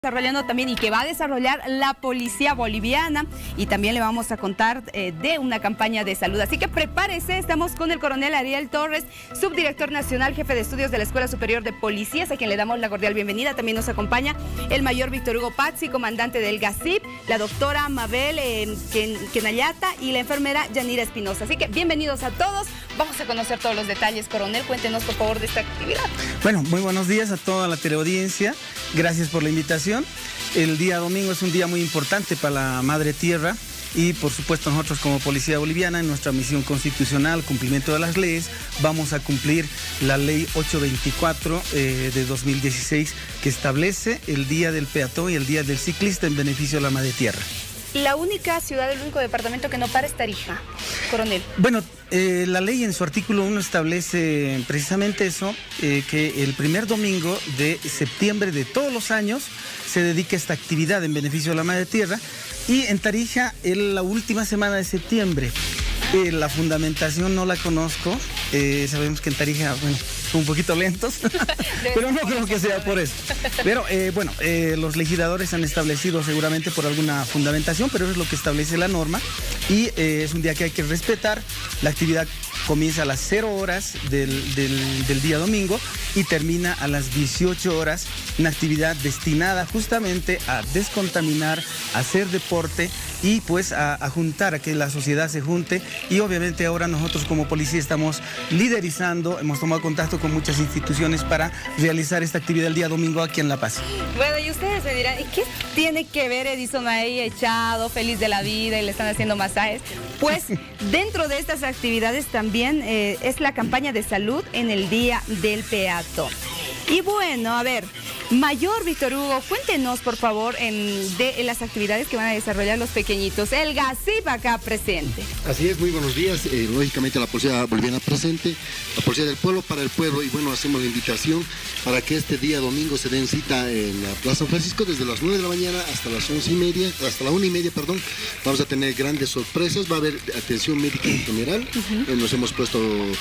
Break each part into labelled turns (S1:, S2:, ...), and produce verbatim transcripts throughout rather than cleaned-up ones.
S1: Desarrollando también y que va a desarrollar la policía boliviana, y también le vamos a contar eh, de una campaña de salud. Así que prepárese, estamos con el coronel Ariel Torres, subdirector nacional, jefe de estudios de la Escuela Superior de Policías, a quien le damos la cordial bienvenida. También nos acompaña el mayor Víctor Hugo Pazzi, comandante del GACIP, la doctora Mabel eh, Kenayata y la enfermera Yanira Espinosa. Así que bienvenidos a todos. Vamos a conocer todos los detalles. Coronel, cuéntenos por favor de esta actividad.
S2: Bueno, muy buenos días a toda la teleaudiencia. Gracias por la invitación. El día domingo es un día muy importante para la Madre Tierra y por supuesto nosotros como Policía Boliviana en nuestra misión constitucional, cumplimiento de las leyes, vamos a cumplir la ley ochocientos veinticuatro eh, de dos mil dieciséis que establece el Día del Peatón y el Día del Ciclista en beneficio de la Madre Tierra.
S1: La única ciudad, el único departamento que no para es Tarija, coronel.
S2: Bueno, eh, la ley en su artículo uno establece precisamente eso, eh, que el primer domingo de septiembre de todos los años se dedica a esta actividad en beneficio de la Madre Tierra, y en Tarija en la última semana de septiembre. Eh, la fundamentación no la conozco, eh, sabemos que en Tarija, bueno, son un poquito lentos, pero no creo que sea por eso. Pero eh, bueno, eh, los legisladores han establecido seguramente por alguna fundamentación, pero eso es lo que establece la norma, y eh, es un día que hay que respetar. La actividad comienza a las cero horas del, del, del día domingo y termina a las dieciocho horas, una actividad destinada justamente a descontaminar, a hacer deporte y pues a, a juntar, a que la sociedad se junte. Y obviamente ahora nosotros como policía estamos liderizando, hemos tomado contacto con muchas instituciones para realizar esta actividad el día domingo aquí en La Paz.
S1: Bueno, y ustedes me dirán, ¿qué tiene que ver Edison ahí echado, feliz de la vida y le están haciendo masajes? Pues dentro de estas actividades también eh, es la campaña de salud en el Día del Peatón. Y bueno, a ver, mayor Víctor Hugo, cuéntenos por favor en, de en las actividades que van a desarrollar los pequeñitos. El GACIP acá presente.
S3: Así es, muy buenos días. Eh, lógicamente la Policía Boliviana presente, la Policía del Pueblo para el pueblo, y bueno, hacemos la invitación para que este día domingo se den cita en la Plaza San Francisco desde las nueve de la mañana hasta las once y media, hasta la una y media, perdón. Vamos a tener grandes sorpresas, va a haber atención médica en general. Uh-huh. eh, nos hemos puesto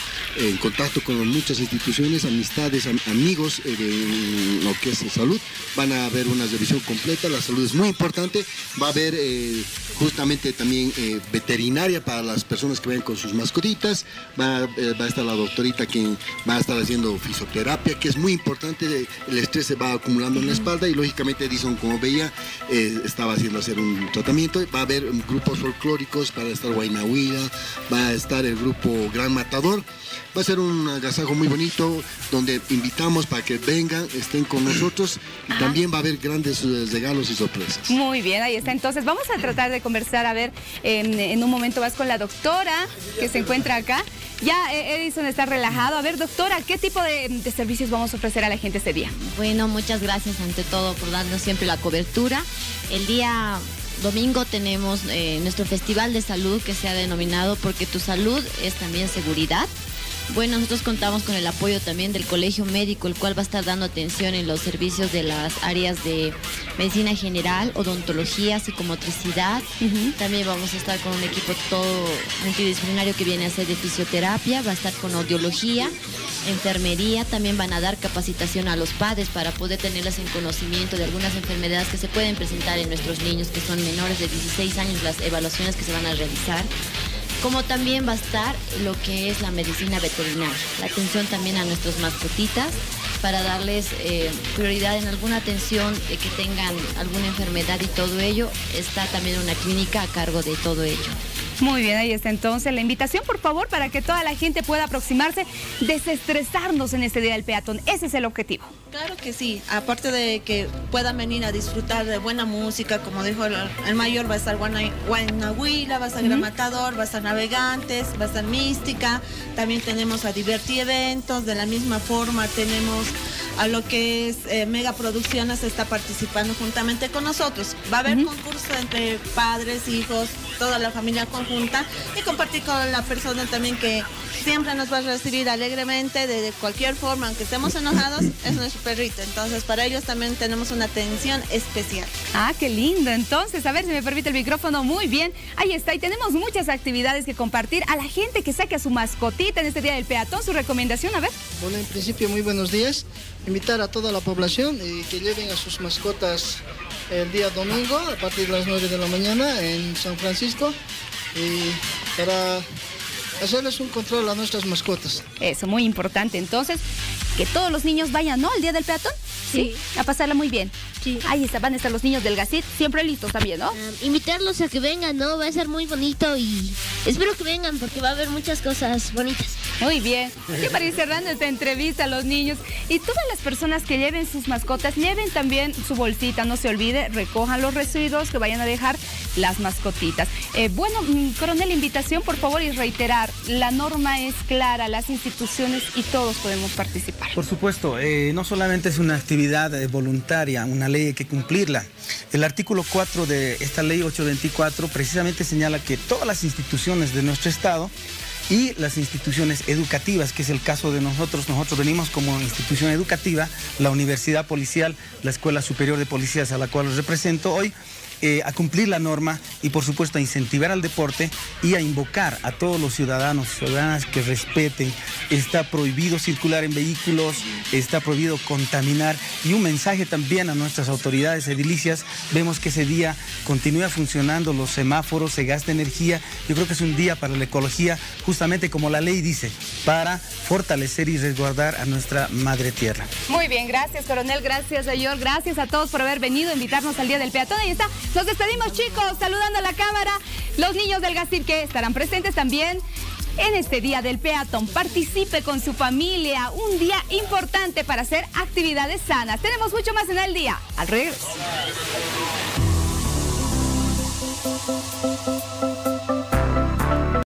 S3: en contacto con muchas instituciones, amistades, am amigos, eh, de lo que es salud. Van a haber una revisión completa, la salud es muy importante. Va a haber eh, justamente también eh, veterinaria para las personas que vayan con sus mascotitas. Va, eh, va a estar la doctorita que va a estar haciendo fisioterapia, que es muy importante. El estrés se va acumulando en la espalda y lógicamente Edison, como veía, eh, estaba haciendo hacer un tratamiento. Va a haber grupos folclóricos, para estar Guaynahuida, va a estar el grupo Gran Matador. Va a ser un agasajo muy bonito donde invitamos para que vengan, estén con nosotros, y Ajá. también va a haber grandes regalos y sorpresas.
S1: Muy bien, ahí está. Entonces vamos a tratar de conversar, a ver, en, en un momento más con la doctora que se encuentra acá. Ya Edison está relajado. A ver, doctora, ¿qué tipo de, de servicios vamos a ofrecer a la gente ese día?
S4: Bueno, muchas gracias ante todo por darnos siempre la cobertura. El día domingo tenemos eh, nuestro festival de salud, que se ha denominado Porque tu salud es también seguridad. Bueno, nosotros contamos con el apoyo también del Colegio Médico, el cual va a estar dando atención en los servicios de las áreas de medicina general, odontología, psicomotricidad. Uh-huh. También vamos a estar con un equipo todo multidisciplinario que viene a hacer de fisioterapia, va a estar con audiología, enfermería. También van a dar capacitación a los padres para poder tenerlas en conocimiento de algunas enfermedades que se pueden presentar en nuestros niños que son menores de dieciséis años, las evaluaciones que se van a realizar. Como también va a estar lo que es la medicina veterinaria, la atención también a nuestros mascotitas para darles eh, prioridad en alguna atención eh, que tengan alguna enfermedad, y todo ello. Está también una clínica a cargo de todo ello.
S1: Muy bien, ahí está entonces la invitación, por favor, para que toda la gente pueda aproximarse, desestresarnos en este Día del Peatón. Ese es el objetivo.
S5: Claro que sí, aparte de que puedan venir a disfrutar de buena música, como dijo el, el mayor, va a estar Guaynahuila, va a estar uh-huh. Gran Matador, va a estar Navegantes, va a estar Mística, también tenemos a Diverti Eventos. De la misma forma tenemos a lo que es eh, Mega Producciones, está participando juntamente con nosotros. Va a haber uh-huh. concurso entre padres, hijos, toda la familia conjunta, y compartir con la persona también que siempre nos va a recibir alegremente, de cualquier forma, aunque estemos enojados, es nuestro perrito. Entonces para ellos también tenemos una atención especial.
S1: Ah, qué lindo. Entonces, a ver si me permite el micrófono. Muy bien, ahí está. Y tenemos muchas actividades que compartir a la gente que saque a su mascotita en este Día del Peatón. Su recomendación, a ver.
S6: Bueno, en principio, muy buenos días. invitar a toda la población y que lleven a sus mascotas el día domingo a partir de las nueve de la mañana en San Francisco y para hacerles un control a nuestras mascotas.
S1: Eso, muy importante. Entonces, que todos los niños vayan, ¿no? El día del peatón. Sí. ¿Sí? A pasarla muy bien.
S7: Sí.
S1: Ahí está, van a estar los niños del Gassit, siempre listos también, ¿no?
S7: Um, invitarlos a que vengan, ¿no? Va a ser muy bonito y espero que vengan porque va a haber muchas cosas bonitas.
S1: Muy bien. Y para ir cerrando esta entrevista a los niños y todas las personas que lleven sus mascotas, lleven también su bolsita, no se olvide, recojan los residuos que vayan a dejar las mascotitas. Eh, bueno, coronel, invitación por favor y reiterar, la norma es clara, las instituciones y todos podemos participar.
S2: Por supuesto, eh, no solamente es una actividad eh, voluntaria, una ley hay que cumplirla. El artículo cuatro de esta ley ochocientos veinticuatro precisamente señala que todas las instituciones de nuestro estado y las instituciones educativas, que es el caso de nosotros, nosotros venimos como institución educativa, la Universidad Policial, la Escuela Superior de Policías a la cual los represento hoy, Eh, a cumplir la norma y por supuesto a incentivar al deporte y a invocar a todos los ciudadanos y ciudadanas que respeten. Está prohibido circular en vehículos, está prohibido contaminar y un mensaje también a nuestras autoridades edilicias. Vemos que ese día continúa funcionando los semáforos, se gasta energía. Yo creo que es un día para la ecología, justamente como la ley dice, para fortalecer y resguardar a nuestra madre tierra.
S1: Muy bien, gracias coronel, gracias señor, gracias a todos por haber venido a invitarnos al Día del Peatón. Ahí está. Nos despedimos, chicos, saludando a la cámara, los niños del Gassit que estarán presentes también en este Día del Peatón. Participe con su familia, un día importante para hacer actividades sanas. Tenemos mucho más en el día. Al regreso.